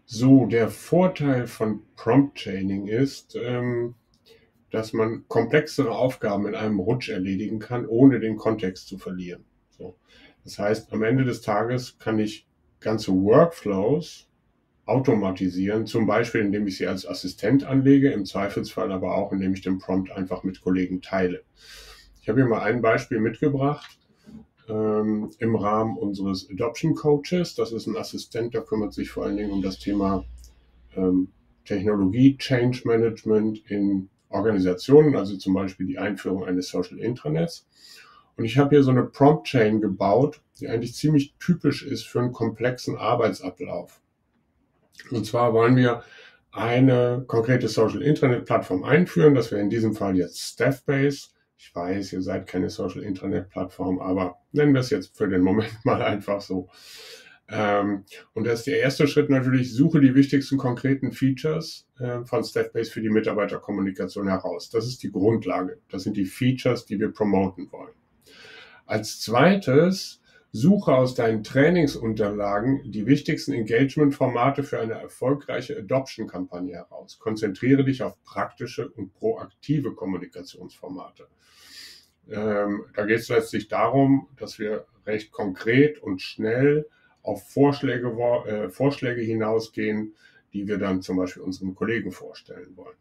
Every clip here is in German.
So, der Vorteil von Prompt Chaining ist, dass man komplexere Aufgaben in einem Rutsch erledigen kann, ohne den Kontext zu verlieren. So. Das heißt, am Ende des Tages kann ich ganze Workflows automatisieren, zum Beispiel indem ich sie als Assistent anlege, im Zweifelsfall aber auch, indem ich den Prompt einfach mit Kollegen teile. Ich habe hier mal ein Beispiel mitgebracht im Rahmen unseres Adoption Coaches. Das ist ein Assistent, der kümmert sich vor allen Dingen um das Thema Technologie, Change Management in Organisationen, also zum Beispiel die Einführung eines Social Intranets. Und ich habe hier so eine Prompt Chain gebaut, die eigentlich ziemlich typisch ist für einen komplexen Arbeitsablauf. Und zwar wollen wir eine konkrete Social Intranet Plattform einführen. Das wäre in diesem Fall jetzt Staffbase. Ich weiß, ihr seid keine Social Intranet Plattform, aber nennen wir es jetzt für den Moment mal einfach so. Und da ist der erste Schritt natürlich, suche die wichtigsten konkreten Features von Staffbase für die Mitarbeiterkommunikation heraus. Das ist die Grundlage. Das sind die Features, die wir promoten wollen. Als zweites, suche aus deinen Trainingsunterlagen die wichtigsten Engagement-Formate für eine erfolgreiche Adoption-Kampagne heraus. Konzentriere dich auf praktische und proaktive Kommunikationsformate. Da geht es letztlich darum, dass wir recht konkret und schnell auf Vorschläge hinausgehen, die wir dann zum Beispiel unseren Kollegen vorstellen wollen.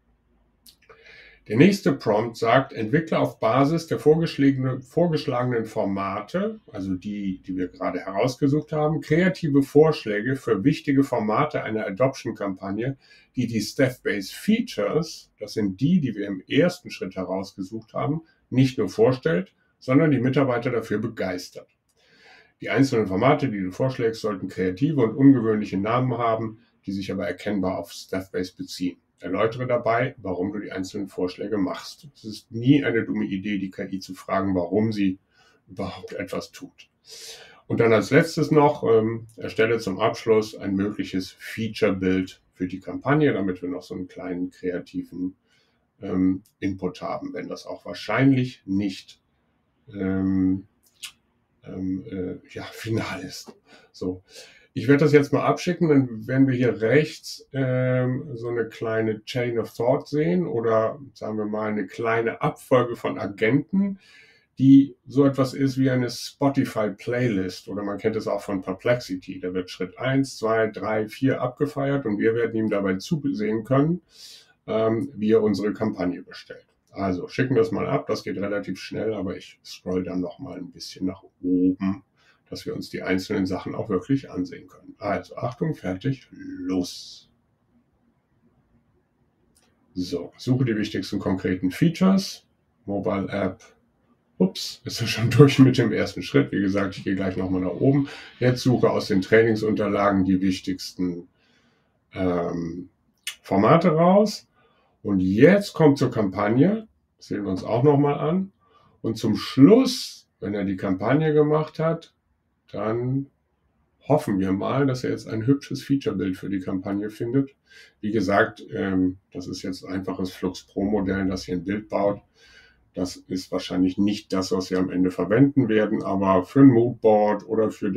Der nächste Prompt sagt, entwickle auf Basis der vorgeschlagenen Formate, also die wir gerade herausgesucht haben, kreative Vorschläge für wichtige Formate einer Adoption-Kampagne, die Staffbase Features, das sind die wir im ersten Schritt herausgesucht haben, nicht nur vorstellt, sondern die Mitarbeiter dafür begeistert. Die einzelnen Formate, die du vorschlägst, sollten kreative und ungewöhnliche Namen haben, die sich aber erkennbar auf Staffbase beziehen. Erläutere dabei, warum du die einzelnen Vorschläge machst. Es ist nie eine dumme Idee, die KI zu fragen, warum sie überhaupt etwas tut. Und dann als letztes noch, erstelle zum Abschluss ein mögliches Feature-Bild für die Kampagne, damit wir noch so einen kleinen kreativen Input haben, wenn das auch wahrscheinlich nicht final ist. So. Ich werde das jetzt mal abschicken, dann werden wir hier rechts so eine kleine Chain of Thought sehen oder sagen wir mal eine kleine Abfolge von Agenten, die so etwas ist wie eine Spotify-Playlist oder man kennt es auch von Perplexity. Da wird Schritt 1, 2, 3, 4 abgefeiert und wir werden ihm dabei zusehen können, wie er unsere Kampagne bestellt. Also schicken wir es mal ab, das geht relativ schnell, aber ich scroll dann noch mal ein bisschen nach oben, dass wir uns die einzelnen Sachen auch wirklich ansehen können. Also Achtung, fertig, los. So, suche die wichtigsten konkreten Features, Mobile App. Ups, ist ja schon durch mit dem ersten Schritt. Wie gesagt, ich gehe gleich nochmal nach oben. Jetzt suche aus den Trainingsunterlagen die wichtigsten Formate raus. Und jetzt kommt zur Kampagne, das sehen wir uns auch nochmal an. Und zum Schluss, wenn er die Kampagne gemacht hat, dann hoffen wir mal, dass er jetzt ein hübsches Featurebild für die Kampagne findet. Wie gesagt, das ist jetzt ein einfaches Flux Pro-Modell, das hier ein Bild baut. Das ist wahrscheinlich nicht das, was wir am Ende verwenden werden, aber für ein Moodboard oder für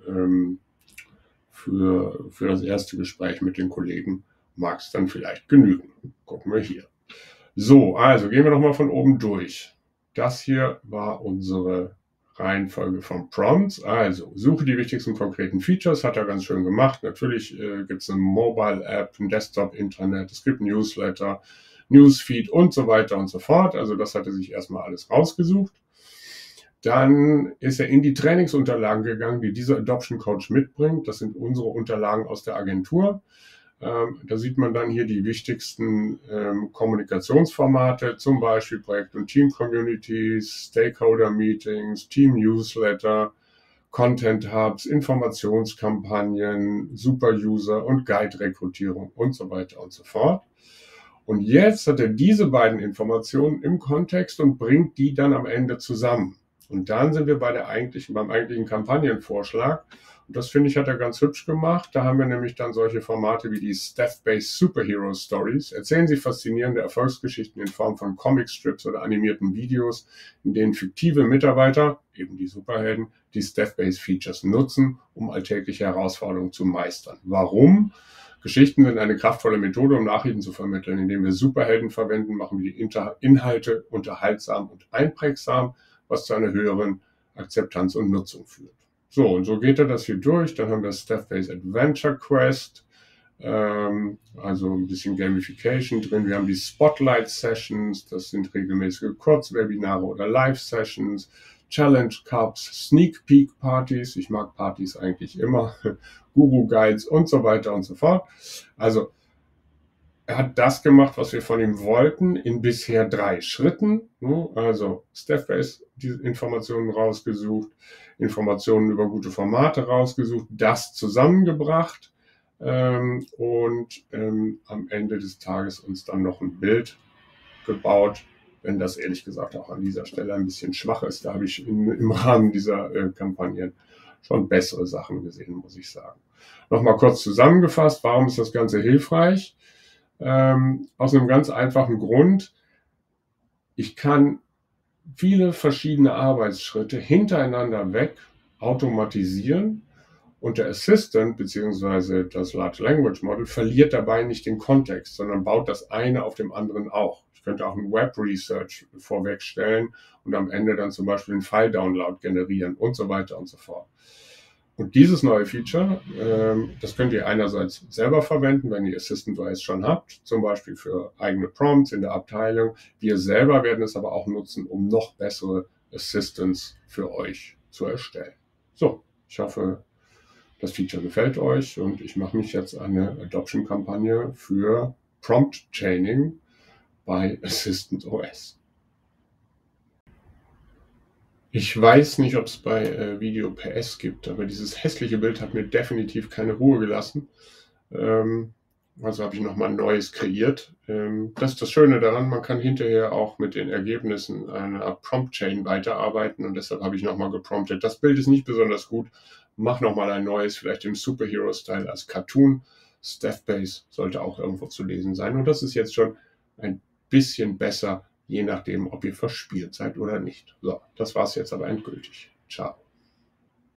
das erste Gespräch mit den Kollegen mag es dann vielleicht genügen. Gucken wir hier. So, also gehen wir nochmal von oben durch. Das hier war unsere Reihenfolge von Prompts. Also, suche die wichtigsten konkreten Features, hat er ganz schön gemacht. Natürlich gibt es eine Mobile-App, ein Desktop-Intranet, es gibt ein Newsletter, Newsfeed und so weiter und so fort. Also das hat er sich erstmal alles rausgesucht. Dann ist er in die Trainingsunterlagen gegangen, die dieser Adoption Coach mitbringt. Das sind unsere Unterlagen aus der Agentur. Da sieht man dann hier die wichtigsten Kommunikationsformate, zum Beispiel Projekt- und Team-Communities, Stakeholder-Meetings, Team-Newsletter, Content-Hubs, Informationskampagnen, Super-User und Guide-Rekrutierung und so weiter und so fort. Und jetzt hat er diese beiden Informationen im Kontext und bringt die dann am Ende zusammen. Und dann sind wir beim eigentlichen Kampagnenvorschlag. Und das finde ich, hat er ganz hübsch gemacht. Da haben wir nämlich dann solche Formate wie die Staff-Based Superhero Stories. Erzählen Sie faszinierende Erfolgsgeschichten in Form von Comicstrips oder animierten Videos, in denen fiktive Mitarbeiter, eben die Superhelden, die Staff-Based Features nutzen, um alltägliche Herausforderungen zu meistern. Warum? Geschichten sind eine kraftvolle Methode, um Nachrichten zu vermitteln. Indem wir Superhelden verwenden, machen wir die Inhalte unterhaltsam und einprägsam, was zu einer höheren Akzeptanz und Nutzung führt. So, und so geht er das hier durch. Dann haben wir Staff-Based Adventure Quest, also ein bisschen Gamification drin. Wir haben die Spotlight Sessions, das sind regelmäßige Kurzwebinare oder Live-Sessions, Challenge Cups, Sneak Peek Partys, ich mag Partys eigentlich immer, Guru Guides und so weiter und so fort. Also er hat das gemacht, was wir von ihm wollten, in bisher 3 Schritten. Also Staff-Based Informationen rausgesucht, Informationen über gute Formate rausgesucht, das zusammengebracht und am Ende des Tages uns dann noch ein Bild gebaut, wenn das ehrlich gesagt auch an dieser Stelle ein bisschen schwach ist. Da habe ich im Rahmen dieser Kampagnen schon bessere Sachen gesehen, muss ich sagen. Nochmal kurz zusammengefasst, warum ist das Ganze hilfreich? Aus einem ganz einfachen Grund. Ich kann viele verschiedene Arbeitsschritte hintereinander weg automatisieren und der Assistant bzw. das Large Language Model verliert dabei nicht den Kontext, sondern baut das eine auf dem anderen auch. Ich könnte auch ein Web Research vorwegstellen und am Ende dann zum Beispiel einen File-Download generieren und so weiter und so fort. Und dieses neue Feature, das könnt ihr einerseits selber verwenden, wenn ihr Assistant OS schon habt, zum Beispiel für eigene Prompts in der Abteilung. Wir selber werden es aber auch nutzen, um noch bessere Assistants für euch zu erstellen. So, ich hoffe, das Feature gefällt euch und ich mache mich jetzt an eine Adoption-Kampagne für Prompt Chaining bei Assistant OS. Ich weiß nicht, ob es bei Video PS gibt, aber dieses hässliche Bild hat mir definitiv keine Ruhe gelassen. Also habe ich nochmal ein neues kreiert. Das ist das Schöne daran, man kann hinterher auch mit den Ergebnissen einer Prompt-Chain weiterarbeiten und deshalb habe ich nochmal gepromptet. Das Bild ist nicht besonders gut, mach nochmal ein neues, vielleicht im Superhero-Style als Cartoon. Staff-Base sollte auch irgendwo zu lesen sein und das ist jetzt schon ein bisschen besser, je nachdem, ob ihr verspielt seid oder nicht. So, das war's jetzt aber endgültig. Ciao.